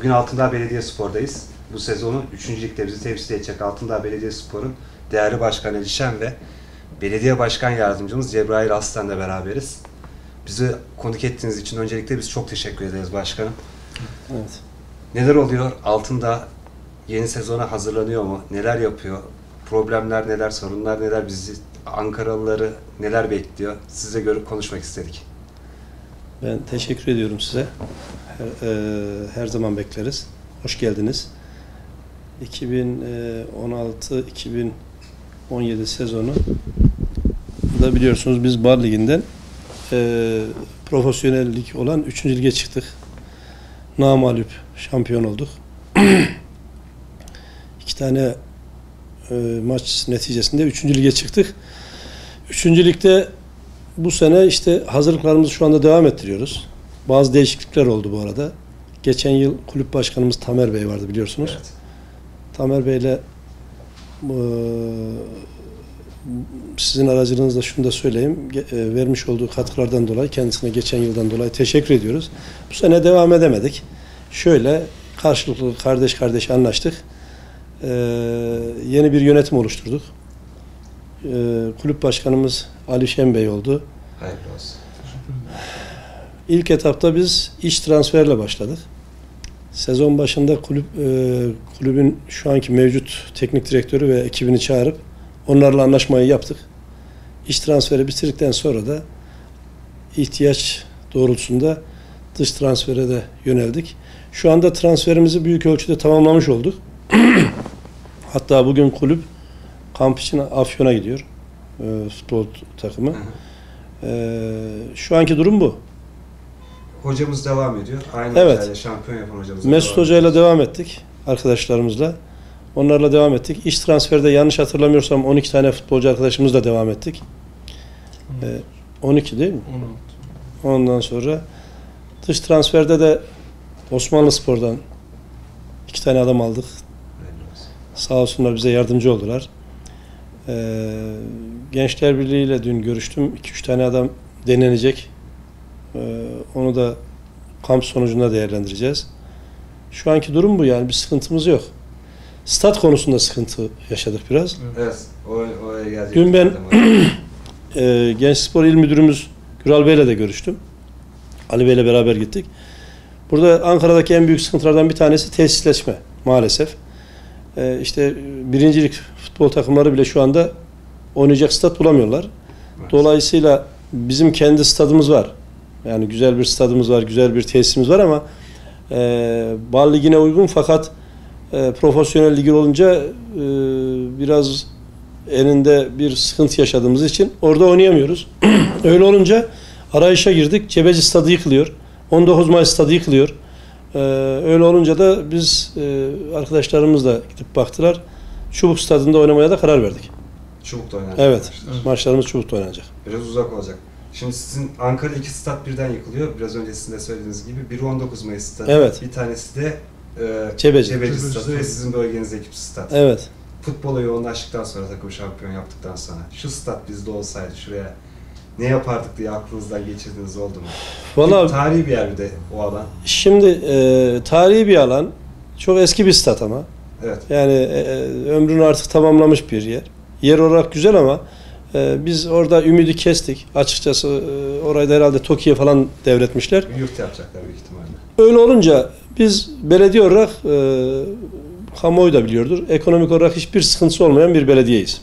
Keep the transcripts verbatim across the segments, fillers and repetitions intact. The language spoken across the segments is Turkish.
Bugün Altındağ Belediyespor'dayız. Bu sezonun üçüncü ligde bizi temsil edecek Altındağ Belediyespor'un değerli başkanı Elişen ve belediye başkan yardımcımız Cebrail Aslan'la beraberiz. Bizi konuk ettiğiniz için öncelikle biz çok teşekkür ederiz başkanım. Evet. Neler oluyor? Altındağ yeni sezona hazırlanıyor mu? Neler yapıyor? Problemler neler, sorunlar neler, bizi Ankaralıları neler bekliyor? Sizle görüp konuşmak istedik. Ben teşekkür ediyorum size. Her, e, her zaman bekleriz. Hoş geldiniz. iki bin on altı iki bin on yedi sezonu da biliyorsunuz biz Bar Ligi'nden e, profesyonel lig olan üçüncü lige çıktık. Namağlup şampiyon olduk. İki tane e, maç neticesinde üçüncü lige çıktık. üçüncü ligde bu sene işte hazırlıklarımızı şu anda devam ettiriyoruz. Bazı değişiklikler oldu bu arada. Geçen yıl kulüp başkanımız Tamer Bey vardı biliyorsunuz. Evet. Tamer Bey'le e, sizin aracılığınızla şunu da söyleyeyim. E, vermiş olduğu katkılardan dolayı kendisine geçen yıldan dolayı teşekkür ediyoruz. Bu sene devam edemedik. Şöyle karşılıklı kardeş kardeş anlaştık. E, yeni bir yönetim oluşturduk. E, kulüp başkanımız Ali Şen Bey oldu. Hayırlı olsun. İlk etapta biz iş transferle başladık. Sezon başında kulüp e, kulübün şu anki mevcut teknik direktörü ve ekibini çağırıp onlarla anlaşmayı yaptık. İş transferi bitirdikten sonra da ihtiyaç doğrultusunda dış transfere de yöneldik. Şu anda transferimizi büyük ölçüde tamamlamış olduk. Hatta bugün kulüp kamp için Afyon'a gidiyor. E, futbol takımı. Hı hı. E, şu anki durum bu. Hocamız devam ediyor. Aynı Evet. hocayla şampiyon yapan hocamız. Mesut Hoca ile devam ettik. Arkadaşlarımızla. Onlarla devam ettik. İş transferde yanlış hatırlamıyorsam on iki tane futbolcu arkadaşımızla devam ettik. Ee, on iki değil mi? on altı. Ondan sonra dış transferde de Osmanlıspor'dan iki tane adam aldık. Sağ olsunlar bize yardımcı oldular. Ee, Gençler Birliği ile dün görüştüm. iki üç tane adam denenecek. Ee, onu da kamp sonucunda değerlendireceğiz. Şu anki durum bu yani bir sıkıntımız yok. Stat konusunda sıkıntı yaşadık biraz. Evet. O, oraya gelecek. Dün ben e, Gençspor İl Müdürümüz Güral Bey'le de görüştüm. Ali Bey'le beraber gittik. Burada Ankara'daki en büyük sıkıntılardan bir tanesi tesisleşme maalesef. E, işte birincilik futbol takımları bile şu anda oynayacak stat bulamıyorlar. Evet. Dolayısıyla bizim kendi stadımız var. Yani güzel bir stadımız var, güzel bir tesisimiz var ama e, Bal Ligi'ne uygun fakat e, profesyonel ligi olunca e, biraz elinde bir sıkıntı yaşadığımız için orada oynayamıyoruz. Öyle olunca arayışa girdik. Cebeci stadı yıkılıyor. on dokuz Mayıs stadı yıkılıyor. E, öyle olunca da biz e, arkadaşlarımızla gidip baktılar. Çubuk stadında oynamaya da karar verdik. Çubuk'ta oynayacak. Evet. Arkadaşlar. Maçlarımız Çubuk'ta oynanacak. Biraz uzak olacak. Şimdi sizin Ankara'da iki stat birden yıkılıyor. Biraz önce sizin de söylediğiniz gibi. Biri on dokuz Mayıs stadı. Evet. Bir tanesi de e, Cebeci. Cebeci stadı ve sizin bölgenizdeki stat. Evet. Futbola yoğunlaştıktan sonra, takım şampiyon yaptıktan sonra şu stat bizde olsaydı şuraya ne yapardık diye aklınızdan geçirdiğiniz oldu mu? Vallahi Tarihi bir yer bir de o alan. şimdi e, tarihi bir alan. Çok eski bir stat ama. Evet. Yani e, ömrünü artık tamamlamış bir yer. Yer olarak güzel ama e, biz orada ümidi kestik. Açıkçası e, orayı da herhalde TOKİ'ye falan devretmişler. Bir yurt yapacaklar büyük ihtimalle. Öyle olunca biz belediye olarak e, kamuoyu da biliyordur. Ekonomik olarak hiçbir sıkıntısı olmayan bir belediyeyiz.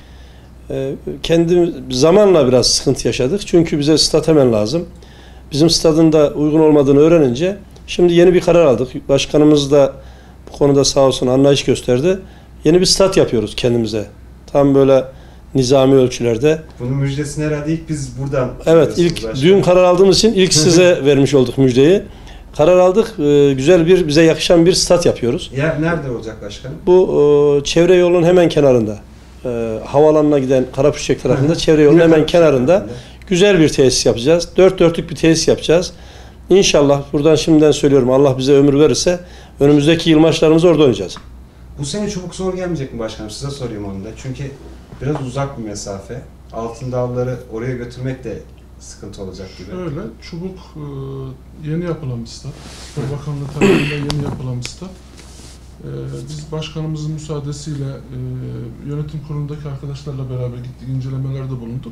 E, kendi zamanla biraz sıkıntı yaşadık. Çünkü bize stat hemen lazım. Bizim stadın da uygun olmadığını öğrenince şimdi yeni bir karar aldık. Başkanımız da bu konuda sağ olsun anlayış gösterdi. Yeni bir stat yapıyoruz kendimize. Tam böyle nizami ölçülerde. Bunun müjdesini herhalde ilk biz buradan Evet, ilk başkanım. dün karar aldığımız için ilk size vermiş olduk müjdeyi. Karar aldık. E, güzel bir bize yakışan bir stat yapıyoruz. Yer nerede olacak başkanım? Bu e, çevre yolunun hemen kenarında. E, havaalanına giden Karapüşçek tarafında çevre yolunun hemen kenarında güzel bir tesis yapacağız. Dört dörtlük bir tesis yapacağız. İnşallah buradan şimdiden söylüyorum Allah bize ömür verirse önümüzdeki yıl maçlarımızı orada oynayacağız. Bu sene çubuk zor gelmeyecek mi başkanım? Size sorayım onu da. Çünkü biraz uzak bir mesafe. Altındağları oraya götürmek de sıkıntı olacak gibi. Öyle. Çubuk e, yeni yapılan bir stat. Spor Bakanlığı tarafından yeni yapılan bir stat. E, biz başkanımızın müsaadesiyle e, yönetim kurulundaki arkadaşlarla beraber gittik, incelemelerde bulunduk.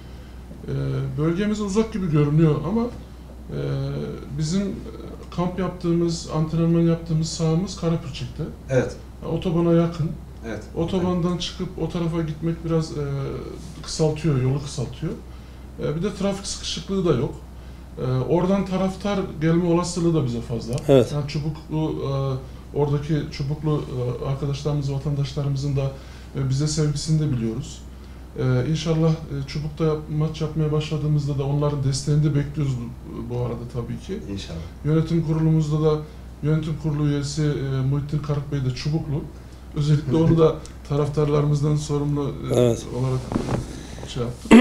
E, bölgemize uzak gibi görünüyor ama e, bizim kamp yaptığımız, antrenman yaptığımız sahamız Karapürçek'te. Evet. Otobana yakın. Evet. Otobandan çıkıp o tarafa gitmek biraz e, kısaltıyor, yolu kısaltıyor. E, bir de trafik sıkışıklığı da yok. E, oradan taraftar gelme olasılığı da bize fazla. Evet. Yani çubuklu, e, oradaki çubuklu e, arkadaşlarımız, vatandaşlarımızın da e, bize sevgisini de biliyoruz. E, İnşallah e, çubukta yap, maç yapmaya başladığımızda da onların desteğini de bekliyoruz bu, bu arada tabii ki. İnşallah. Yönetim kurulumuzda da yönetim kurulu üyesi e, Muhittin Karık Bey de çubuklu. Özellikle onu da taraftarlarımızdan sorumlu e, Evet. olarak e, şey yaptık.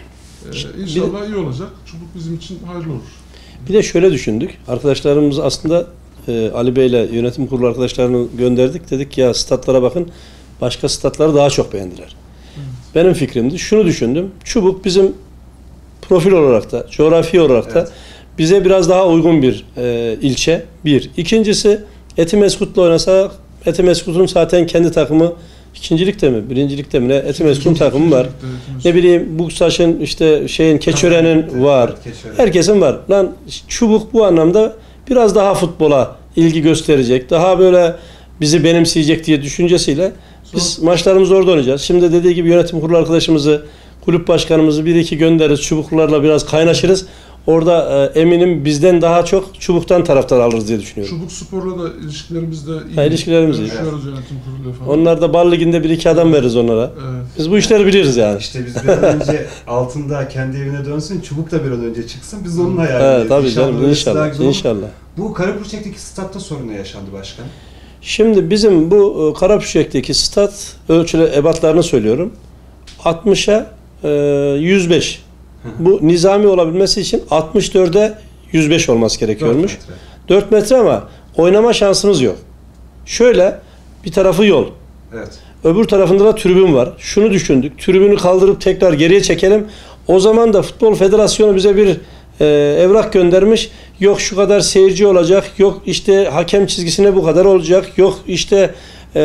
Ee, İnşallah iyi olacak. Çubuk bizim için hayırlı olur. Bir de şöyle düşündük. Arkadaşlarımız aslında e, Ali Bey ile yönetim kurulu arkadaşlarını gönderdik. Dedik ya statlara bakın. Başka statları daha çok beğendiler. Evet. Benim fikrimdi. Şunu düşündüm. Çubuk bizim profil olarak da, coğrafi olarak da Evet. bize biraz daha uygun bir e, ilçe. Bir. İkincisi Etimeskut'la oynasak Etimeskut'un zaten kendi takımı ikincilikte mi, birincilikte mi ne? Etimeskut'un takımı var. Ne bileyim Buksaş'ın işte şeyin Keçören'in var. Keçören. Herkesin var. Lan Çubuk bu anlamda biraz daha futbola ilgi gösterecek. Daha böyle bizi benimseyecek diye düşüncesiyle biz maçlarımızı orada oynayacağız. Şimdi dediği gibi yönetim kurulu arkadaşımızı, kulüp başkanımızı bir iki göndeririz. Çubuklularla biraz kaynaşırız. Orada e, eminim bizden daha çok Çubuk'tan taraftar alırız diye düşünüyorum. Çubuk Spor'la da ilişkilerimiz de iyi. Ha, ilişkilerimiz iyi. Görüşüyoruz yönetim kurulu falan. Onlar da Bal Ligi'nde bir iki adam veririz onlara. Evet. Biz bu işleri biliriz yani. İşte biz bir an önce altında kendi evine dönsün, Çubuk da bir an önce çıksın. Biz onun hayaliyiz. Evet tabii canım öylesi daha inşallah. güzel olur. İnşallah. Bu Karapürçek'teki statta sorun ne yaşandı başkan? Şimdi bizim bu e, Karapürçek'teki stat ölçülü ebatlarını söylüyorum. altmışa e, yüz beş. Bu nizami olabilmesi için altmış dörde yüz beş olması gerekiyormuş. dört metre. dört metre ama oynama şansımız yok. Şöyle bir tarafı yol. Evet. Öbür tarafında da tribün var. Şunu düşündük. Tribünü kaldırıp tekrar geriye çekelim. O zaman da Futbol Federasyonu bize bir e, evrak göndermiş. Yok şu kadar seyirci olacak. Yok işte hakem çizgisine bu kadar olacak. Yok işte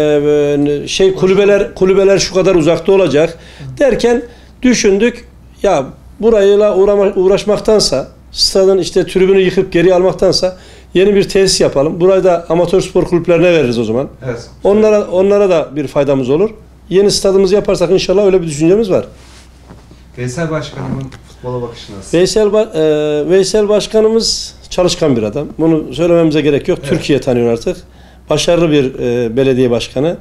e, şey kulübeler kulübeler şu kadar uzakta olacak. Derken düşündük. Ya burayla uğrama, uğraşmaktansa stadın işte tribünü yıkıp geri almaktansa yeni bir tesis yapalım. Burayı da amatör spor kulüplerine veririz o zaman. Evet. Onlara onlara da bir faydamız olur. Yeni stadımızı yaparsak inşallah öyle bir düşüncemiz var. Veysel Başkanımın futbola bakışı nasıl? Veysel ba e, Veysel Başkanımız çalışkan bir adam. Bunu söylememize gerek yok. Evet. Türkiye tanıyor artık. Başarılı bir e, belediye başkanı.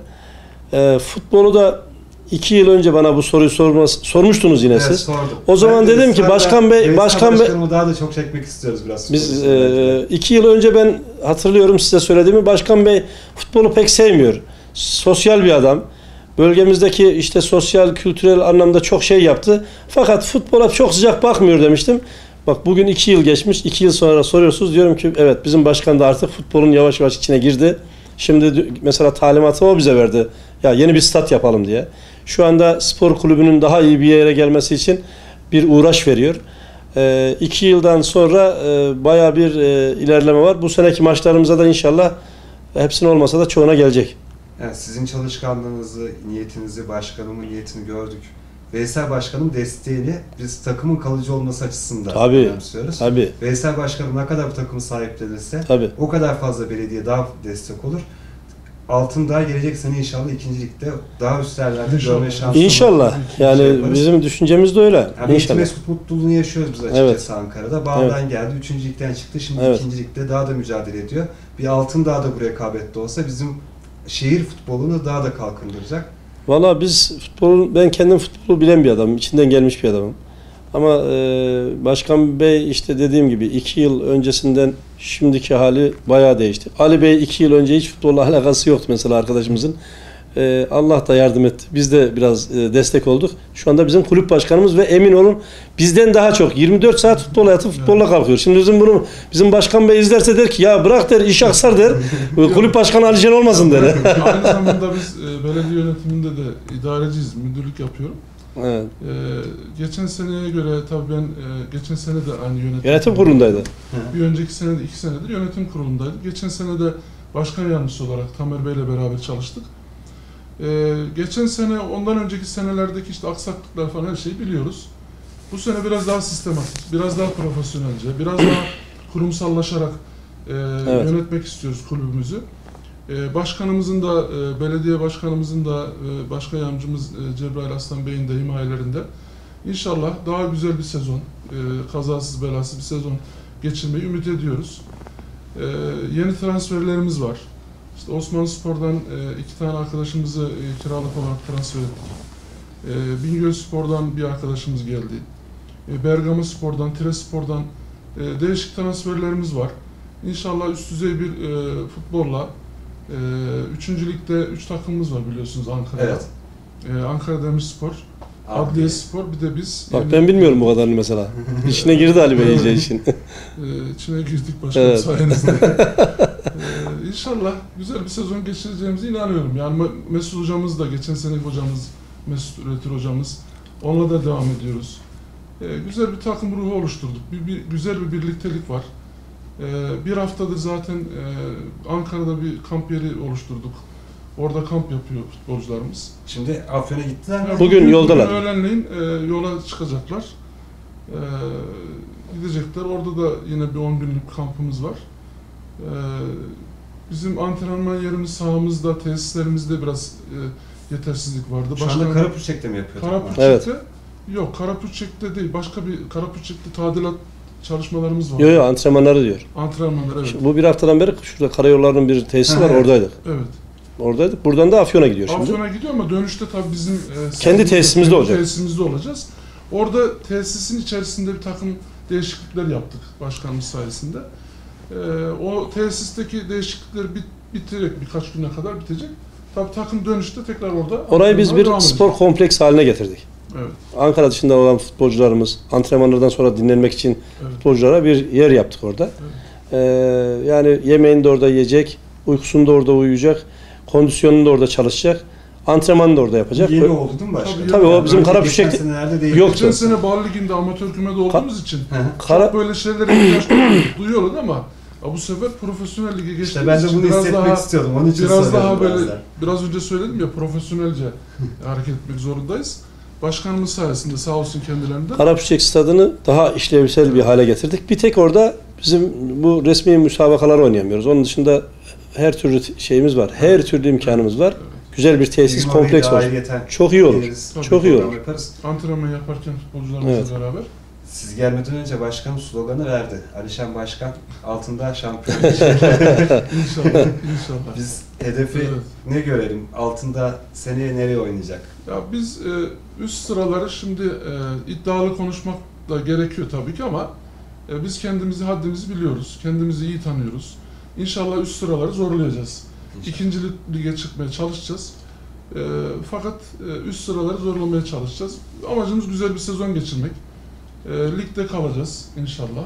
E, futbolu da iki yıl önce bana bu soruyu sormaz, sormuştunuz yine Evet, siz. sordum. O zaman Ben de dedim ki ısrarla Başkan Bey, Veysel Başkan Bey Başkanımı daha da çok çekmek istiyoruz biraz. biz futbol üstüne. e, iki yıl önce ben hatırlıyorum size söylediğimi. Başkan Bey futbolu pek sevmiyor. Sosyal bir adam. Bölgemizdeki işte sosyal, kültürel anlamda çok şey yaptı. Fakat futbola çok sıcak bakmıyor demiştim. Bak bugün iki yıl geçmiş. iki yıl sonra soruyorsunuz. Diyorum ki evet bizim başkan da artık futbolun yavaş yavaş içine girdi. Şimdi mesela talimatı o bize verdi. Ya yeni bir stat yapalım diye. Şu anda spor kulübünün daha iyi bir yere gelmesi için bir uğraş veriyor. E, iki yıldan sonra e, bayağı bir e, ilerleme var. Bu seneki maçlarımıza da inşallah hepsinin olmasa da çoğuna gelecek. Yani sizin çalışkanlığınızı, niyetinizi, başkanımın niyetini gördük. Veysel Başkan'ın desteğini biz takımın kalıcı olması açısından Tabii, önemsiyoruz. tabii, Veysel Başkanım ne kadar bu takımı sahiplenirse tabii. o kadar fazla belediye daha destek olur. Altındağ gelecek sene inşallah ikinci ligde daha üst yerlerde İnşallah. görme şansı İnşallah. olur. Yani Şey yaparız. bizim düşüncemiz de öyle. Yani İnşallah. Etimeskut mutluluğunu yaşıyoruz biz açıkçası Evet. Ankara'da. Bağdan geldi, üçüncü ligden çıktı, şimdi Evet. ikinci ligde daha da mücadele ediyor. Bir Altındağ da bu rekabette olsa bizim şehir futbolunu daha da kalkındıracak. Valla biz futbolu, ben kendim futbolu bilen bir adamım. İçinden gelmiş bir adamım. Ama e, Başkan Bey işte dediğim gibi iki yıl öncesinden şimdiki hali bayağı değişti. Ali Bey iki yıl önce hiç futbolla alakası yoktu mesela arkadaşımızın. E, Allah da yardım etti. Biz de biraz e, destek olduk. Şu anda bizim kulüp başkanımız ve emin olun bizden daha çok yirmi dört saat futbol yatıp futbolla kalkıyor. Şimdi bizim bunu bizim Başkan Bey izlerse der ki ya bırak der iş aksar der. Kulüp başkanı Ali Şen olmasın der. Aynı zamanda biz e, belediye yönetiminde de idareciyiz, müdürlük yapıyorum. Evet. Ee, geçen seneye göre tabii ben e, geçen sene de aynı yönetim, Yönetim kurulundaydı. Bir önceki sene de iki senedir yönetim kurulundaydık. Geçen sene de başkan yardımcısı olarak Tamer Bey'le beraber çalıştık. Ee, geçen sene ondan önceki senelerdeki işte aksaklıklar falan her şeyi biliyoruz. Bu sene biraz daha sistematik, biraz daha profesyonelce, biraz daha kurumsallaşarak e, Evet. yönetmek istiyoruz kulübümüzü. E, başkanımızın da, e, belediye başkanımızın da, e, başkan yardımcımız e, Cebrail Aslan Bey'in de himayelerinde İnşallah daha güzel bir sezon, e, kazasız belasız bir sezon geçirmeyi ümit ediyoruz. E, yeni transferlerimiz var. İşte Osmanlıspor'dan e, iki tane arkadaşımızı e, kiralık olarak transfer ettik. E, Bingölspor'dan bir arkadaşımız geldi. E, Bergamospor'dan, Tirespor'dan e, değişik transferlerimiz var. İnşallah üst düzey bir e, futbolla e, üçüncü ligde üç takımımız var biliyorsunuz Ankara'da. Evet. E, Ankara Demirspor, Adliye Spor, bir de biz. Bak yani, ben bilmiyorum bu kadarını mesela. İçine girdi Ali Bey iyice işin. e, içine girdik başkanım Evet. sayenizde. e, İnşallah güzel bir sezon geçireceğimize inanıyorum. Yani Mesut hocamız da, geçen seneki hocamız, Mesut Üretir hocamız, onunla da devam ediyoruz. E, güzel bir takım ruhu oluşturduk. Bir, bir, güzel bir birliktelik var. E, bir haftadır zaten e, Ankara'da bir kamp yeri oluşturduk. Orada kamp yapıyor futbolcularımız. Şimdi Afyon'a gittiler mi? Yani Bugün yoldalar. Bugün öğlenleyin e, yola çıkacaklar. E, gidecekler. Orada da yine bir on günlük kampımız var. E, bizim antrenman yerimiz, sahamızda, tesislerimizde biraz e, yetersizlik vardı. Şu anda Başka- Karapürçek'te mi yapıyorduk? Karapürçek'te Evet. yok, Karapürçek'te değil. Başka bir Karapürçek'te tadilat çalışmalarımız var. Yo yo antrenmanları diyor. Antrenmanlar, evet. Şu- Bu bir haftadan beri şurada karayollarının bir tesisi var, Evet. oradaydık. Evet. Oradaydık. Buradan da Afyon'a gidiyor şimdi. Afyon'a gidiyor ama dönüşte tabii bizim e, Kendi tesisimizde kendi olacak. tesisimizde olacağız. Orada tesisin içerisinde bir takım değişiklikler yaptık başkanımız sayesinde. E, o tesisteki değişiklikleri bit, bitirerek birkaç güne kadar bitecek. Tabii takım dönüşte tekrar orada. Orayı biz bir devam spor edecek. kompleks haline getirdik. Evet, Ankara dışında olan futbolcularımız antrenmanlardan sonra dinlenmek için evet. futbolculara bir yer yaptık orada. Ee, yani yemeğini de orada yiyecek, uykusunu da orada uyuyacak, kondisyonunu da orada çalışacak, antrenmanını da orada yapacak. Yeni oldu değil mi başkanım? Tabii, Tabii o Yani bizim önce Karapürçek'te geçen senelerde değil. Yok. Geçen sene Bağlı Ligi'nde amatör kümede olduğumuz için Hı hı. Kara, çok böyle şeylere ihtiyaç duyuyorduk- duyuyorlar ama ya bu sefer profesyonel lige geçtiğimiz İşte ben de için bunu biraz hissetmek daha istiyordum. Onun için biraz soruyorum daha böyle bazen. biraz önce söyledim ya profesyonelce hareket etmek zorundayız. Başkanımız sayesinde sağ olsun kendilerinden. Karapürçek stadını daha işlevsel bir hale getirdik. Bir tek orada bizim bu resmi müsabakaları oynayamıyoruz. Onun dışında her türlü şeyimiz var. Her türlü imkanımız var. Güzel bir tesis, Bizim orayı kompleks daha olsun. ayrıyeten Çok iyi olur. geliriz, Tabii, Çok iyi program olur. yaparız. Antrenman yaparken futbolcularımızla Evet. beraber. Siz gelmeden önce başkanım sloganı verdi. Alişan Başkan altında şampiyon. İnşallah, inşallah. Biz hedefi Evet. ne görelim? Altında seneye nereye oynayacak? Ya biz e, üst sıraları şimdi e, iddialı konuşmak da gerekiyor tabii ki ama e, biz kendimizi, haddimizi biliyoruz. Kendimizi iyi tanıyoruz. İnşallah üst sıraları zorlayacağız. İkinci lige çıkmaya çalışacağız. E, fakat e, üst sıraları zorlamaya çalışacağız. Amacımız güzel bir sezon geçirmek. E, ligde kalacağız inşallah.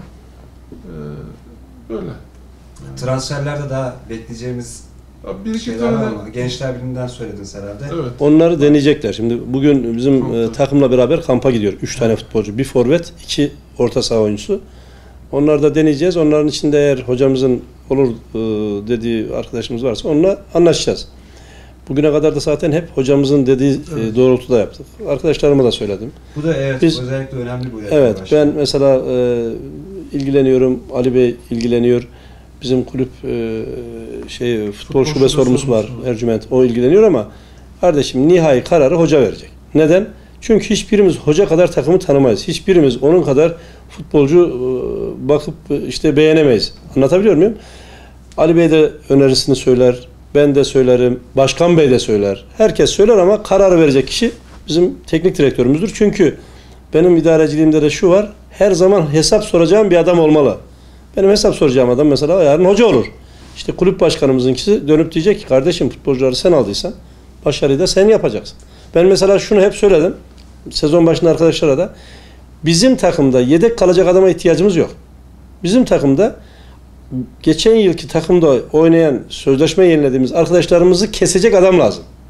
E, böyle. Yani, Transferlerde daha bekleyeceğimiz ya bir iki şeyler tane var mı? Gençler Birliği'nden söylediniz herhalde. evet. Onları deneyecekler. Şimdi bugün bizim Kampta. e, takımla beraber kampa gidiyor. Üç tane futbolcu. Bir forvet, iki orta saha oyuncusu. Onları da deneyeceğiz. Onların içinde eğer hocamızın olur e, dediği arkadaşımız varsa onunla anlaşacağız. Bugüne kadar da zaten hep hocamızın dediği e, Evet. doğrultuda yaptık. Arkadaşlarıma da söyledim. Bu da evet Biz- özellikle önemli bu. Evet, ben başkanım. mesela e, ilgileniyorum. Ali Bey ilgileniyor. Bizim kulüp e, şey futbol Futbol şube şube sorumlusu var, sorumlusu. Ercüment. O ilgileniyor ama kardeşim nihai kararı hoca verecek. Neden? Çünkü hiçbirimiz hoca kadar takımı tanımayız. Hiçbirimiz onun kadar futbolcu e, bakıp e, işte beğenemeyiz. Anlatabiliyor muyum? Ali Bey de önerisini söyler, ben de söylerim, Başkan Bey de söyler. Herkes söyler ama kararı verecek kişi bizim teknik direktörümüzdür. Çünkü benim idareciliğimde de şu var, her zaman hesap soracağım bir adam olmalı. Benim hesap soracağım adam mesela yarın hoca olur. İşte kulüp başkanımızınkisi dönüp diyecek ki kardeşim futbolcuları sen aldıysan başarıyı da sen yapacaksın. Ben mesela şunu hep söyledim. Sezon başında arkadaşlara da bizim takımda yedek kalacak adama ihtiyacımız yok. Bizim takımda geçen yılki takımda oynayan sözleşme yenilediğimiz arkadaşlarımızı kesecek adam lazım.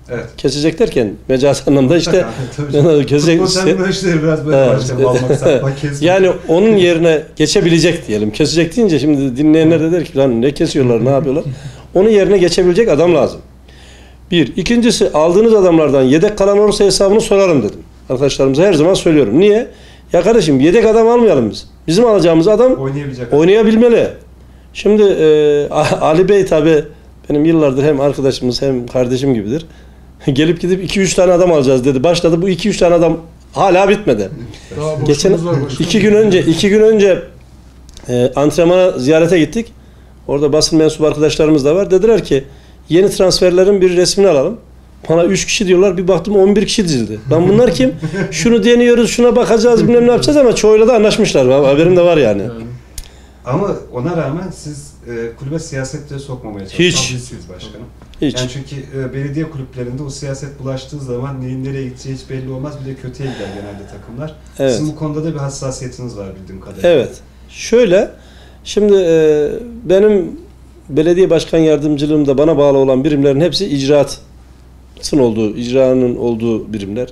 Evet. Kesecek derken mecaz anlamda işte kesecek. Futbol terminolojileri biraz böyle Evet. başkanım. Almak, satmak, kesmek. Yani onun yerine geçebilecek diyelim. Kesecek deyince şimdi dinleyenler de der ki lan ne kesiyorlar, ne yapıyorlar? Onun yerine geçebilecek adam lazım. Bir. İkincisi, aldığınız adamlardan yedek kalan olursa hesabını sorarım dedim. Arkadaşlarımıza her zaman söylüyorum. Niye? Ya kardeşim yedek adam almayalım biz. Bizim alacağımız adam oynayabilecek. Oynayabilmeli. Şimdi e, Ali Bey tabi benim yıllardır hem arkadaşımız hem kardeşim gibidir. Gelip gidip iki üç tane adam alacağız dedi. Başladı, bu iki üç tane adam hala bitmedi. Daha Geçen iki gün önce iki gün önce e, antrenmana ziyarete gittik. Orada basın mensubu arkadaşlarımız da var. Dediler ki yeni transferlerin bir resmini alalım. Bana üç kişi diyorlar. Bir baktım on bir kişi dizildi. Lan bunlar kim? Şunu deniyoruz, şuna bakacağız, bilmem ne yapacağız ama çoğuyla da anlaşmışlar. Haberim de var yani. Yani. Ama ona rağmen siz e, kulübe siyasetle sokmamaya Hiç. çalışıyorsunuz başkanım. Hiç. Yani çünkü e, belediye kulüplerinde o siyaset bulaştığı zaman neyin nereye gideceği hiç belli olmaz. Bir de kötüye gider genelde takımlar. Evet. Sizin bu konuda da bir hassasiyetiniz var bildiğim kadarıyla. Evet. Şöyle, şimdi e, benim belediye başkan yardımcılığımda bana bağlı olan birimlerin hepsi icraatın olduğu, icranın olduğu birimler.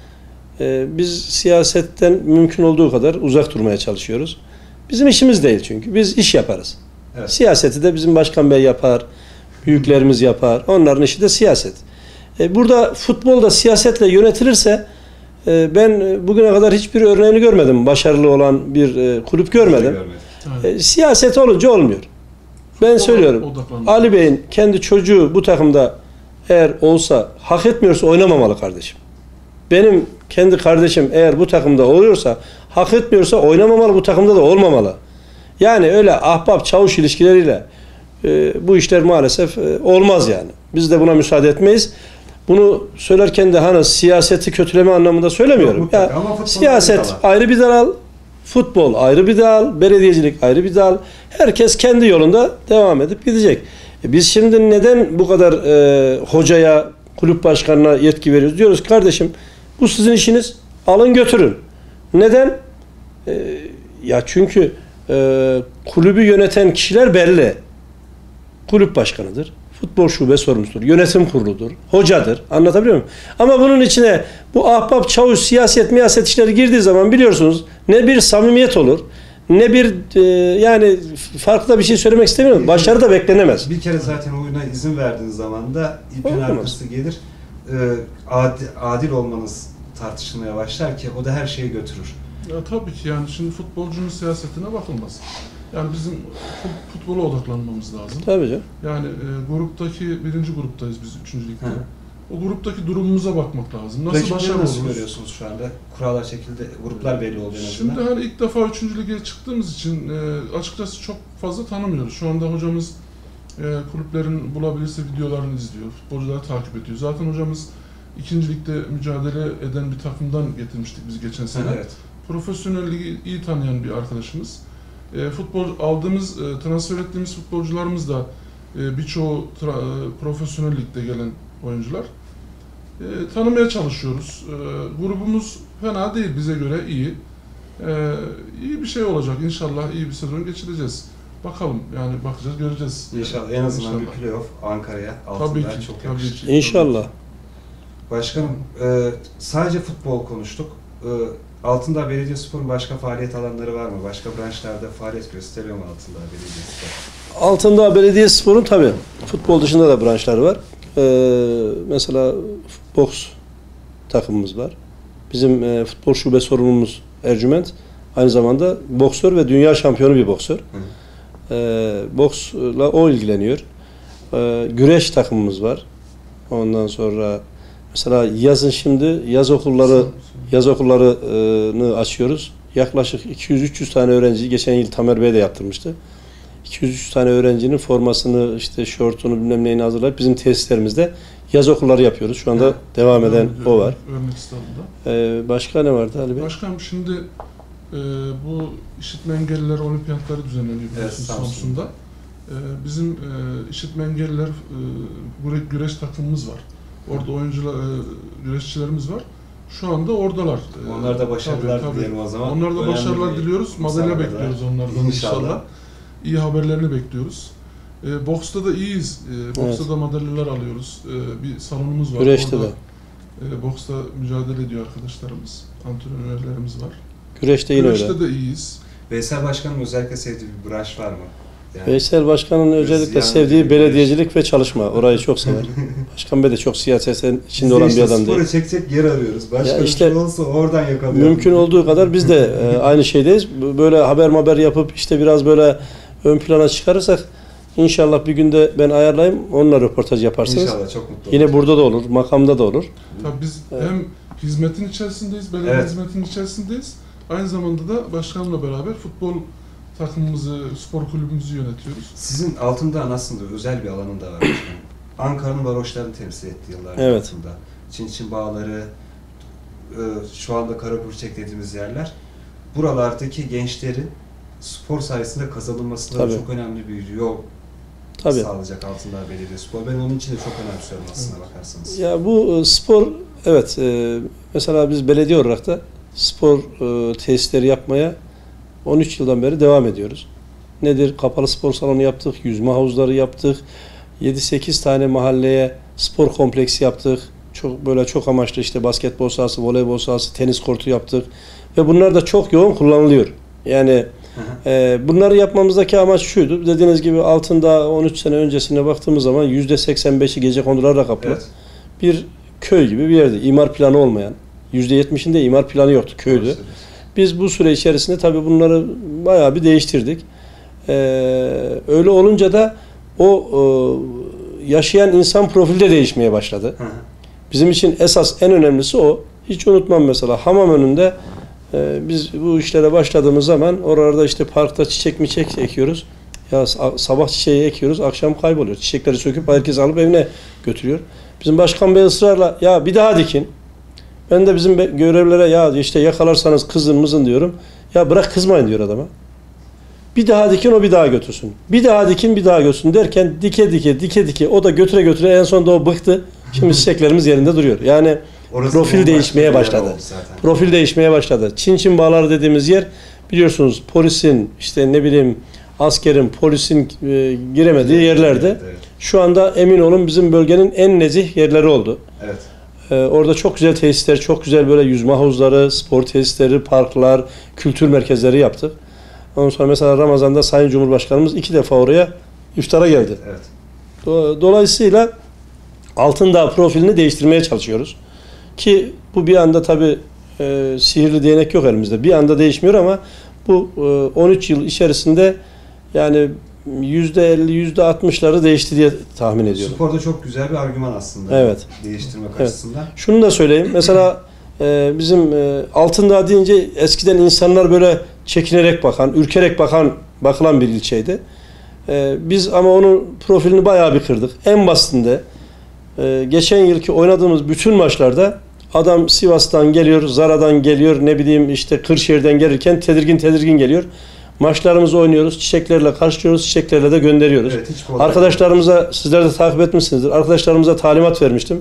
E, biz siyasetten mümkün olduğu kadar uzak durmaya çalışıyoruz. Bizim işimiz değil çünkü. Biz iş yaparız. Evet. Siyaseti de bizim başkan bey yapar, büyüklerimiz yapar. Onların işi de siyaset. E, burada futbolda siyasetle yönetilirse e, ben bugüne kadar hiçbir örneğini görmedim. Başarılı olan bir e, kulüp görmedim. E, siyaset olunca olmuyor. Ben söylüyorum. Ali Bey'in kendi çocuğu bu takımda eğer olsa hak etmiyorsa oynamamalı kardeşim. Benim kendi kardeşim eğer bu takımda oluyorsa hak etmiyorsa oynamamalı, bu takımda da olmamalı. Yani öyle ahbap çavuş ilişkileriyle e, bu işler maalesef e, olmaz yani. Biz de buna müsaade etmeyiz. Bunu söylerken de hani siyaseti kötüleme anlamında söylemiyorum. Yok, Ya, ama siyaset ayrı bir dal, futbol ayrı bir dal, belediyecilik ayrı bir dal. Herkes kendi yolunda devam edip gidecek. E biz şimdi neden bu kadar e, hocaya, kulüp başkanına yetki veriyoruz? Diyoruz kardeşim bu sizin işiniz, alın götürün. Neden? E, ya çünkü e, kulübü yöneten kişiler belli. Kulüp başkanıdır, futbol şube sorumlusudur, yönetim kuruludur, hocadır. Anlatabiliyor muyum? Ama bunun içine bu ahbap, çavuş, siyaset, miyaset işleri girdiği zaman biliyorsunuz ne bir samimiyet olur, ne bir e, yani farklı bir şey söylemek istemiyorum. Başarı da beklenemez. Bir kere zaten oyuna izin verdiğiniz zaman da ipin arkası gelir. E, adil, adil olmanız tartışılmaya başlar ki o da her şeyi götürür. Ya tabii ki yani şimdi futbolcunun siyasetine bakılmaz. Yani bizim futbola odaklanmamız lazım. Tabii canım. Yani e, gruptaki birinci gruptayız biz üçüncü ligde. O gruptaki durumumuza bakmak lazım. Nasıl Rakipleri başarılı nasıl oluruz? görüyorsunuz şu anda? Kurallar şekilde gruplar belli oldu en azından. Şimdi hani ilk defa üçüncü lige çıktığımız için e, açıkçası çok fazla tanımıyoruz. Şu anda hocamız e, kulüplerin bulabilirse videolarını izliyor, futbolcuları takip ediyor. Zaten hocamız ikinci ligde mücadele eden bir takımdan getirmiştik biz geçen sene. Evet. Profesyonelliği iyi tanıyan bir arkadaşımız. E, futbol aldığımız, e, transfer ettiğimiz futbolcularımız da e, birçoğu tra, e, profesyonel ligde gelen oyuncular. E, tanımaya çalışıyoruz. E, grubumuz fena değil, bize göre iyi. E, iyi bir şey olacak. İnşallah iyi bir sezon geçireceğiz. Bakalım yani bakacağız, göreceğiz. İnşallah en azından İnşallah. bir playoff Ankara'ya altından Tabii ki, çok tabii yakışır. ki. İnşallah. Başkanım e, sadece futbol konuştuk. E, Altındağ Belediyespor'un başka faaliyet alanları var mı? Başka branşlarda faaliyet gösteriyor mu Altındağ Belediyespor? Altındağ Belediyespor'un tabii futbol dışında da branşları var. Ee, mesela boks takımımız var. Bizim e, futbol şube sorumlumuz Ercüment aynı zamanda boksör ve dünya şampiyonu bir boksör. Ee, boksla o ilgileniyor. Ee, güreş takımımız var. Ondan sonra mesela yazın şimdi yaz okulları yaz okullarını açıyoruz. Yaklaşık iki yüz üç yüz tane öğrenci geçen yıl Tamer Bey de yaptırmıştı. iki yüz üç yüz tane öğrencinin formasını, işte şortunu, bilmem neyini hazırlayıp bizim tesislerimizde yaz okulları yapıyoruz. Şu anda evet. devam eden Evet, o var. Örnek stadında. Ee, başka ne vardı Ali Bey? Başkanım şimdi e, bu işitme engelliler olimpiyatları düzenleniyor biliyorsunuz Evet, Samsun'da. E, bizim e, işitme engelliler e, güreş takımımız var. Orada oyuncular, e, güreşçilerimiz var. Şu anda oradalar. Onlar da başarılar tabii, tabii. dileyelim o zaman. Onlar da Önemli başarılar bir diliyoruz. Madalya bekliyoruz onlardan inşallah. İnşallah. İyi haberlerini bekliyoruz. E, boksta da iyiyiz. E, boksta Evet. da madalyalar alıyoruz. E, bir salonumuz var. Güreşte Orada, de. e, boksta mücadele ediyor arkadaşlarımız. Antrenörlerimiz var. Güreşte yine Güreşte öyle. de iyiyiz. Veysel Başkan'ın özellikle sevdiği bir branş var mı? Yani Veysel Başkan'ın özellikle yani- sevdiği belediyecilik ve çalışma. Orayı çok sever. Başkan Bey de çok siyasetin içinde olan bir adam değil. Sporu çekecek yer arıyoruz. Başka Ya bir işte şey olsa oradan yakalıyoruz. Mümkün olduğu kadar biz de e, aynı şeydeyiz. Böyle haber haber yapıp işte biraz böyle ön plana çıkarırsak inşallah bir günde ben ayarlayayım, onunla röportaj yaparsınız. İnşallah çok mutlu Yine olacağım. burada da olur, makamda da olur. Tabii biz Evet. hem hizmetin içerisindeyiz, belediye Evet. hizmetinin içerisindeyiz. Aynı zamanda da başkanımla beraber futbol takımımızı, spor kulübümüzü yönetiyoruz. Sizin Altındağ'ın aslında özel bir alanı da var. başkanım. Ankara'nın varoşlarını temsil etti yıllardır Evet. Altındağ. Çin Çin Bağları, e, şu anda Karaburçek dediğimiz yerler. Buralardaki gençlerin spor sayesinde kazanılmasında Tabii. çok önemli bir yol Tabii. sağlayacak Altındağ Belediyespor. Ben onun için de çok önemsiyorum aslına bakarsanız. Ya bu e, spor, evet, e, mesela biz belediye olarak da spor e, tesisleri yapmaya on üç yıldan beri devam ediyoruz. Nedir? Kapalı spor salonu yaptık, yüzme havuzları yaptık, yedi sekiz tane mahalleye spor kompleksi yaptık. Çok böyle çok amaçlı işte basketbol sahası, voleybol sahası, tenis kortu yaptık ve bunlar da çok yoğun kullanılıyor. Yani e, bunları yapmamızdaki amaç şuydu. Dediğiniz gibi Altındağ on üç sene öncesine baktığımız zaman yüzde seksen beşi gecekondularla kaplı. Evet. Bir köy gibi bir yerde. İmar planı olmayan. yüzde yetmişinde imar planı yoktu, köydü. Biz bu süre içerisinde tabii bunları bayağı bir değiştirdik. Ee, öyle olunca da o e, yaşayan insan profili de değişmeye başladı. Hı hı. Bizim için esas en önemlisi o. Hiç unutmam mesela hamam önünde e, biz bu işlere başladığımız zaman oralarda işte parkta çiçek miçek ekiyoruz. Ya sa- sabah çiçeği ekiyoruz, akşam kayboluyor. Çiçekleri söküp herkes alıp evine götürüyor. Bizim başkan bey ısrarla ya bir daha dikin. Ben de bizim be- görevlilere ya işte yakalarsanız kızın mızın diyorum. Ya bırak kızmayın diyor adama. Bir daha dikin, o bir daha götürsün. Bir daha dikin, bir daha götürsün derken dike dike dike dike o da götüre götüre en sonunda o bıktı. Şimdi çiçeklerimiz yerinde duruyor. Yani Orası profil bambaşka değişmeye bir yer başladı. oldu zaten. Profil değişmeye başladı. Çin Çin Bağları dediğimiz yer biliyorsunuz polisin işte ne bileyim askerin, polisin e, giremediği yerlerde. Evet, evet. Şu anda emin olun bizim bölgenin en nezih yerleri oldu. Evet. Ee, orada çok güzel tesisler, çok güzel böyle yüzme havuzları, spor tesisleri, parklar, kültür merkezleri yaptık. Ondan sonra mesela Ramazan'da Sayın Cumhurbaşkanımız iki defa oraya iftara geldi. Evet. Do- Dolayısıyla Altındağ profilini değiştirmeye çalışıyoruz. Ki bu bir anda tabii e, sihirli değnek yok elimizde. Bir anda değişmiyor ama bu e, on üç yıl içerisinde yani yüzde elli, yüzde altmışları değişti diye tahmin ediyorum. Sporda çok güzel bir argüman aslında. Evet. Değiştirmek Evet. açısından. Şunu da söyleyeyim. Mesela e, bizim e, Altındağ deyince eskiden insanlar böyle çekinerek bakan, ürkerek bakan bakılan bir ilçeydi. E, biz ama onun profilini bayağı bir kırdık. En basitinde e, geçen yılki oynadığımız bütün maçlarda adam Sivas'tan geliyor, Zara'dan geliyor, ne bileyim işte Kırşehir'den gelirken tedirgin tedirgin geliyor. Maçlarımızı oynuyoruz, çiçeklerle karşılıyoruz, çiçeklerle de gönderiyoruz. Evet, hiç kolay Arkadaşlarımıza, sizler de takip etmişsinizdir. Arkadaşlarımıza talimat vermiştim.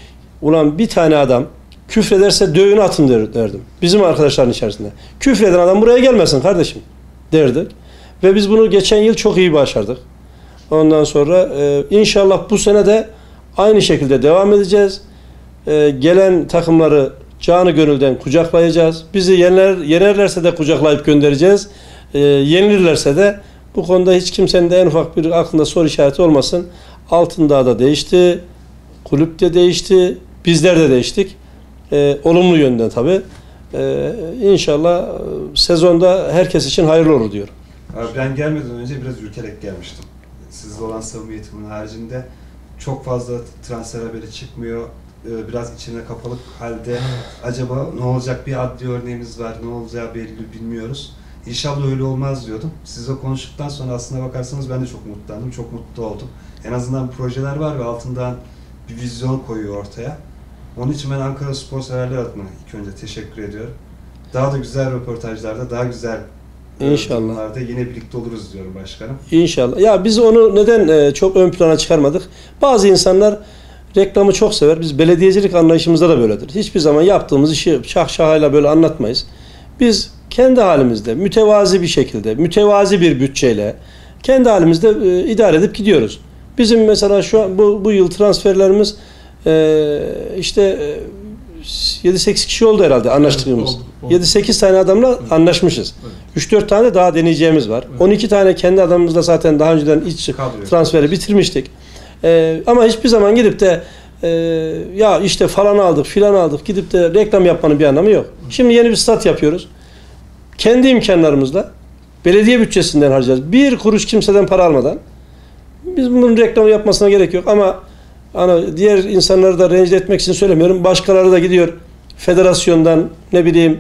Ulan bir tane adam küfrederse dövün atın der- derdim. Bizim arkadaşların içerisinde. Küfreden adam buraya gelmesin kardeşim derdik. Ve biz bunu geçen yıl çok iyi başardık. Ondan sonra e, inşallah bu sene de aynı şekilde devam edeceğiz. E, gelen takımları canı gönülden kucaklayacağız. Bizi yener, yenerlerse de kucaklayıp göndereceğiz. E, yenilirlerse de bu konuda hiç kimsenin de en ufak bir aklında soru işareti olmasın. Altındağ'da değişti, kulüp de değişti, bizler de değiştik. E, olumlu yönden tabii. E, inşallah e, sezonda herkes için hayırlı olur diyorum. Abi ben gelmeden önce biraz ürkerek gelmiştim. Sizle olan samimiyetimin haricinde çok fazla transfer haberi çıkmıyor. Ee, Biraz içine kapalı halde acaba ne olacak, bir adli örneğimiz var, ne olacağı belli bilmiyoruz. İnşallah öyle olmaz diyordum. Sizle konuştuktan sonra aslına bakarsanız ben de çok mutlandım, çok mutlu oldum. En azından projeler var ve altından bir vizyon koyuyor ortaya. Onun için ben Ankara spor severler adına ilk önce teşekkür ediyorum. Daha da güzel röportajlarda, daha güzel İnşallah. durumlarda yine birlikte oluruz diyorum başkanım. İnşallah. Ya biz onu neden e, çok ön plana çıkarmadık? Bazı insanlar reklamı çok sever. Biz belediyecilik anlayışımızda da böyledir. Hiçbir zaman yaptığımız işi şahşahayla böyle anlatmayız. Biz kendi halimizde mütevazi bir şekilde, mütevazi bir bütçeyle, kendi halimizde e, idare edip gidiyoruz. Bizim mesela şu an bu, bu yıl transferlerimiz e, işte e, yedi sekiz kişi oldu herhalde anlaştığımız. Evet, oldu, oldu. yedi sekiz tane adamla Evet. anlaşmışız. Evet. üç dört tane daha deneyeceğimiz var. Evet. on iki tane kendi adamımızla zaten daha önceden iç Kadro. transferi bitirmiştik. E, ama hiçbir zaman gidip de e, ya işte falan aldık filan aldık gidip de reklam yapmanın bir anlamı yok. Şimdi yeni bir stat yapıyoruz. Kendi imkanlarımızla belediye bütçesinden harcayacağız. Bir kuruş kimseden para almadan. Biz bunun reklamı yapmasına gerek yok ama hani diğer insanları da rencide etmek için söylemiyorum. Başkaları da gidiyor federasyondan ne bileyim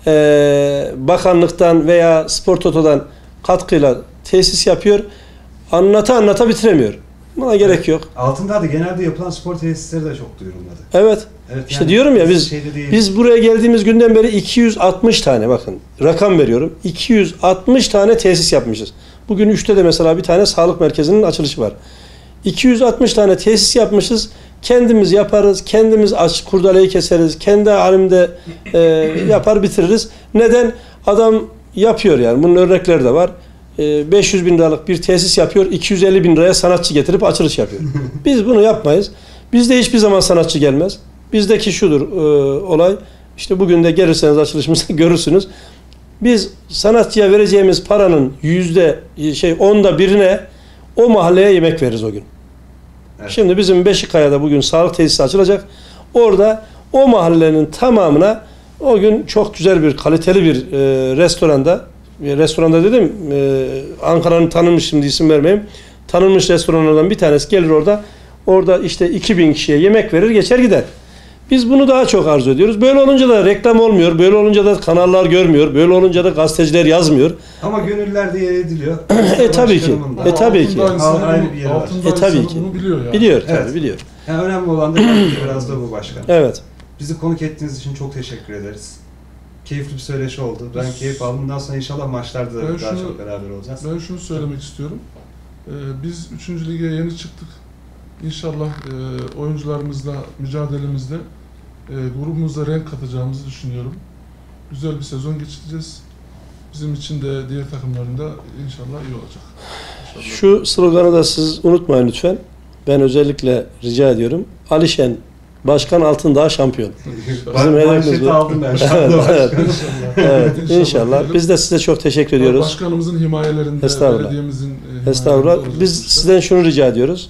e, bakanlıktan veya spor totodan katkıyla tesis yapıyor. Anlata anlata bitiremiyor. Buna gerek yok. Altındağ'da genelde yapılan spor tesisleri de çok duyurulmadı. Evet. Evet, İşte diyorum ya biz şeyde değil. biz buraya geldiğimiz günden beri iki yüz altmış tane bakın rakam veriyorum. iki yüz altmış tane tesis yapmışız. Bugün üçte de mesela bir tane sağlık merkezinin açılışı var. iki yüz altmış tane tesis yapmışız. Kendimiz yaparız, kendimiz aç kurdaleyi keseriz, kendi halimde e, yapar bitiririz. Neden? Adam yapıyor yani. Bunun örnekleri de var. E, beş yüz bin liralık bir tesis yapıyor, iki yüz elli bin liraya sanatçı getirip açılış yapıyor. Biz bunu yapmayız. Bizde hiçbir zaman sanatçı gelmez. Bizdeki şudur e, olay. İşte bugün de gelirseniz açılışımızda görürsünüz. Biz sanatçıya vereceğimiz paranın yüzde şey onda birine o mahalleye yemek veririz o gün. Evet. Şimdi bizim Beşikaya'da bugün sağlık tesisi açılacak. Orada o mahallenin tamamına o gün çok güzel bir kaliteli bir e, restoranda e, restoranda dedim e, Ankara'nın tanınmış şimdi isim vermeyeyim. Tanınmış restoranlardan bir tanesi gelir orada. Orada işte iki bin kişiye yemek verir geçer gider. Biz bunu daha çok arzu ediyoruz. Böyle olunca da reklam olmuyor. Böyle olunca da kanallar görmüyor. Böyle olunca da gazeteciler yazmıyor. Ama gönüllerde yer ediliyor. E tabii ki. Başkanımın da. E tabii ki. Altındağ insanı Ayrı bunu- bir yeri var. Altındağ E tabii insanı ki. bunu biliyor yani. Biliyor tabii Evet. biliyor. Yani önemli olan da belki de biraz da bu başkan. Evet. Bizi konuk ettiğiniz için çok teşekkür ederiz. Keyifli bir söyleşi oldu. Ben keyif aldım. Bundan sonra inşallah maçlarda da Ben daha şunu- çok beraber olacağız. Ben şunu söylemek istiyorum. Ee, biz üçüncü lige yeni çıktık. İnşallah e, oyuncularımızla, mücadelemizde e, grubumuza renk katacağımızı düşünüyorum. Güzel bir sezon geçireceğiz. Bizim için de diğer takımlarında inşallah iyi olacak. İnşallah. Şu sloganı da siz unutmayın lütfen. Ben özellikle rica ediyorum. Alişen Başkan Altındağ şampiyon. Bizim hedefimiz Manşeti bu. aldım ben şu Evet, anda. evet. Evet, İnşallah inşallah. diyelim. Biz de size çok teşekkür ediyoruz. Başkanımızın himayelerinde, Estağfurullah. belediyemizin e, himayelerinde Estağfurullah. olacak Biz işte. sizden şunu rica ediyoruz.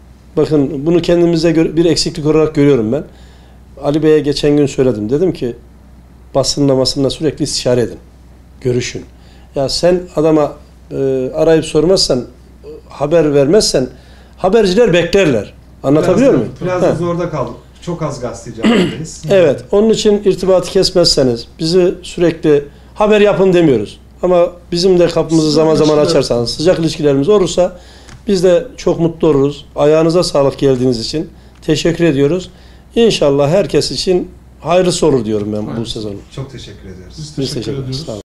Bakın bunu kendimize göre bir eksiklik olarak görüyorum ben. Ali Bey'e geçen gün söyledim. Dedim ki basınla basınla sürekli istişare edin. Görüşün. Ya sen adama e, arayıp sormazsan, haber vermezsen haberciler beklerler. Anlatabiliyor Biraz da- muyum? Biraz Ha. da zorda kaldık. Çok az gazeteci haberdeyiz. Evet. Onun için irtibatı kesmezseniz, bizi sürekli haber yapın demiyoruz. Ama bizim de kapımızı Sıcak zaman zaman ilişkiler. açarsanız, sıcak ilişkilerimiz olursa biz de çok mutlu oluruz. Ayağınıza sağlık geldiğiniz için. Teşekkür ediyoruz. İnşallah herkes için hayırlısı olur diyorum ben bu Hayırlısı. sezon. Çok teşekkür ediyoruz. Biz Biz teşekkür teşekkür ederiz. ediyoruz. Sağ olun.